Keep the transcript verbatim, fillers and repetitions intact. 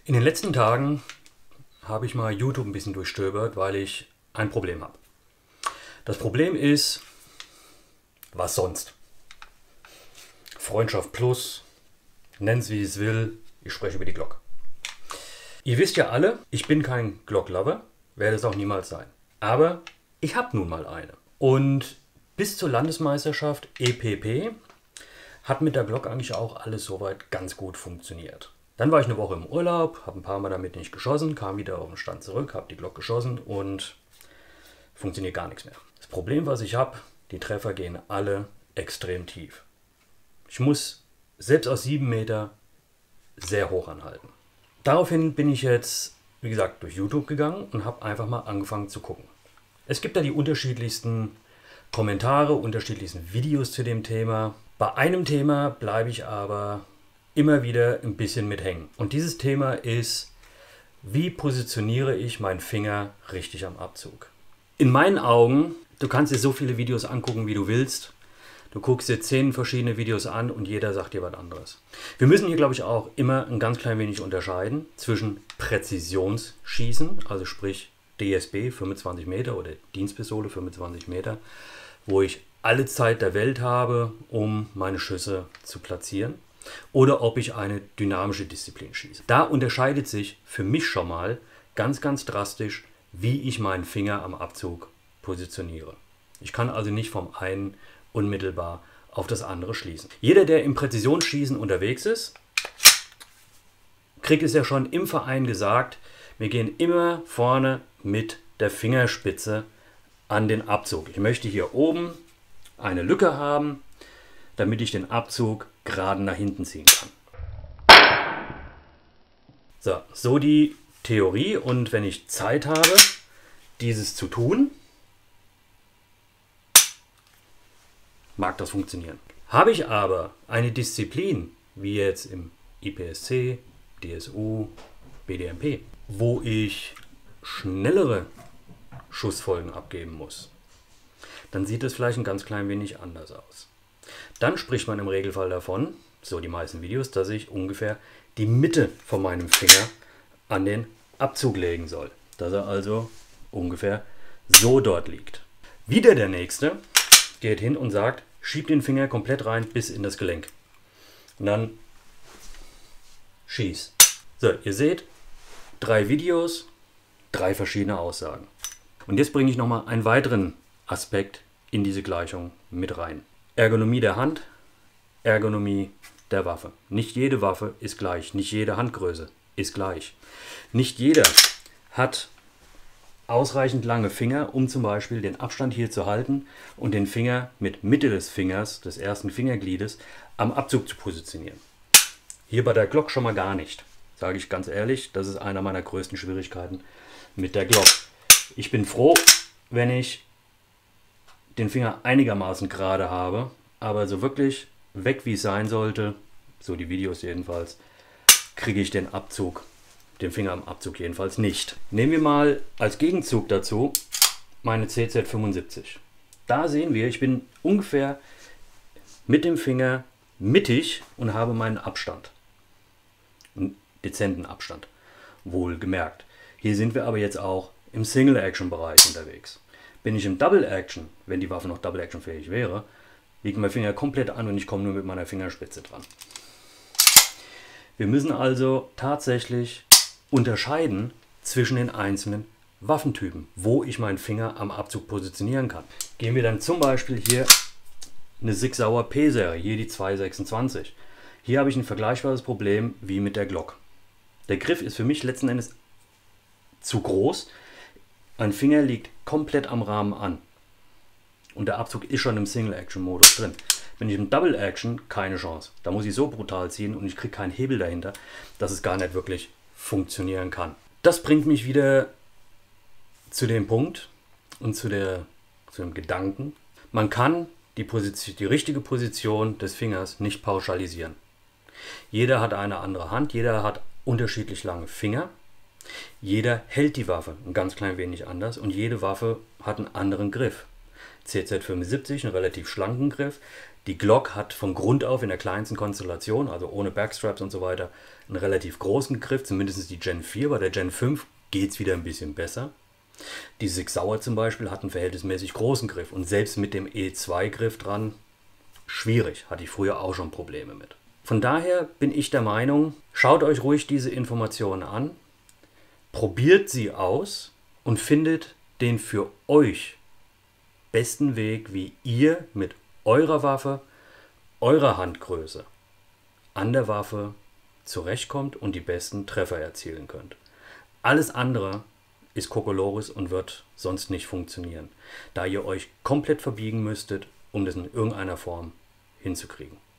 In den letzten Tagen habe ich mal YouTube ein bisschen durchstöbert, weil ich ein Problem habe. Das Problem ist, was sonst? Freundschaft Plus, nenn es wie es will, ich spreche über die Glock. Ihr wisst ja alle, ich bin kein Glock-Lover, werde es auch niemals sein. Aber ich habe nun mal eine. Und bis zur Landesmeisterschaft E P P hat mit der Glock eigentlich auch alles soweit ganz gut funktioniert. Dann war ich eine Woche im Urlaub, habe ein paar Mal damit nicht geschossen, kam wieder auf den Stand zurück, habe die Glock geschossen und funktioniert gar nichts mehr. Das Problem, was ich habe, die Treffer gehen alle extrem tief. Ich muss selbst aus sieben Meter sehr hoch anhalten. Daraufhin bin ich jetzt, wie gesagt, durch YouTube gegangen und habe einfach mal angefangen zu gucken. Es gibt da die unterschiedlichsten Kommentare, unterschiedlichsten Videos zu dem Thema. Bei einem Thema bleibe ich aber immer wieder ein bisschen mit hängen. Und dieses Thema ist, wie positioniere ich meinen Finger richtig am Abzug? In meinen Augen, du kannst dir so viele Videos angucken, wie du willst. Du guckst dir zehn verschiedene Videos an und jeder sagt dir was anderes. Wir müssen hier, glaube ich, auch immer ein ganz klein wenig unterscheiden zwischen Präzisionsschießen, also sprich D S B fünfundzwanzig Meter oder Dienstpistole fünfundzwanzig Meter, wo ich alle Zeit der Welt habe, um meine Schüsse zu platzieren, oder ob ich eine dynamische Disziplin schieße. Da unterscheidet sich für mich schon mal ganz, ganz drastisch, wie ich meinen Finger am Abzug positioniere. Ich kann also nicht vom einen unmittelbar auf das andere schließen. Jeder, der im Präzisionsschießen unterwegs ist, kriegt es ja schon im Verein gesagt, wir gehen immer vorne mit der Fingerspitze an den Abzug. Ich möchte hier oben eine Lücke haben, damit ich den Abzug gerade nach hinten ziehen kann. So, so die Theorie, und wenn ich Zeit habe, dieses zu tun, mag das funktionieren. Habe ich aber eine Disziplin, wie jetzt im I P S C, D S U, B D M P, wo ich schnellere Schussfolgen abgeben muss, dann sieht es vielleicht ein ganz klein wenig anders aus. Dann spricht man im Regelfall davon, so die meisten Videos, dass ich ungefähr die Mitte von meinem Finger an den Abzug legen soll. Dass er also ungefähr so dort liegt. Wieder der nächste geht hin und sagt, schieb den Finger komplett rein bis in das Gelenk. Und dann schieß. So, ihr seht, drei Videos, drei verschiedene Aussagen. Und jetzt bringe ich nochmal einen weiteren Aspekt in diese Gleichung mit rein. Ergonomie der Hand, Ergonomie der Waffe. Nicht jede Waffe ist gleich, nicht jede Handgröße ist gleich. Nicht jeder hat ausreichend lange Finger, um zum Beispiel den Abstand hier zu halten und den Finger mit Mitte des Fingers, des ersten Fingergliedes, am Abzug zu positionieren. Hier bei der Glock schon mal gar nicht. Sage ich ganz ehrlich, das ist einer meiner größten Schwierigkeiten mit der Glock. Ich bin froh, wenn ich den Finger einigermaßen gerade habe, aber so wirklich weg wie es sein sollte, so die Videos jedenfalls, kriege ich den Abzug, den Finger am Abzug jedenfalls nicht. Nehmen wir mal als Gegenzug dazu meine C Z fünfundsiebzig. Da sehen wir, ich bin ungefähr mit dem Finger mittig und habe meinen Abstand. Einen dezenten Abstand, wohlgemerkt. Hier sind wir aber jetzt auch im Single-Action-Bereich unterwegs. Bin ich im Double-Action, wenn die Waffe noch Double-Action-fähig wäre, liegt mein Finger komplett an und ich komme nur mit meiner Fingerspitze dran. Wir müssen also tatsächlich unterscheiden zwischen den einzelnen Waffentypen, wo ich meinen Finger am Abzug positionieren kann. Gehen wir dann zum Beispiel hier eine Sig Sauer P-Serie, hier die zwei sechsundzwanzig. Hier habe ich ein vergleichbares Problem wie mit der Glock. Der Griff ist für mich letzten Endes zu groß. Mein Finger liegt komplett am Rahmen an. Und der Abzug ist schon im Single-Action-Modus drin. Bin ich im Double-Action, keine Chance. Da muss ich so brutal ziehen und ich kriege keinen Hebel dahinter, dass es gar nicht wirklich funktionieren kann. Das bringt mich wieder zu dem Punkt und zu, der, zu dem Gedanken, man kann die, Position, die richtige Position des Fingers nicht pauschalisieren. Jeder hat eine andere Hand, jeder hat unterschiedlich lange Finger. Jeder hält die Waffe ein ganz klein wenig anders und jede Waffe hat einen anderen Griff. C Z fünfundsiebzig einen relativ schlanken Griff, Die Glock hat von Grund auf in der kleinsten Konstellation, also ohne Backstraps und so weiter, einen relativ großen Griff, zumindest die Gen vier. Bei der Gen fünf geht es wieder ein bisschen besser. Die Sig Sauer zum Beispiel hat einen verhältnismäßig großen Griff und selbst mit dem E zwei Griff dran, schwierig, hatte ich früher auch schon Probleme mit. Von daher bin ich der Meinung, schaut euch ruhig diese Informationen an, probiert sie aus und findet den für euch besten Weg, wie ihr mit eurer Waffe, eurer Handgröße an der Waffe zurechtkommt und die besten Treffer erzielen könnt. Alles andere ist Kokolores und wird sonst nicht funktionieren, da ihr euch komplett verbiegen müsstet, um das in irgendeiner Form hinzukriegen.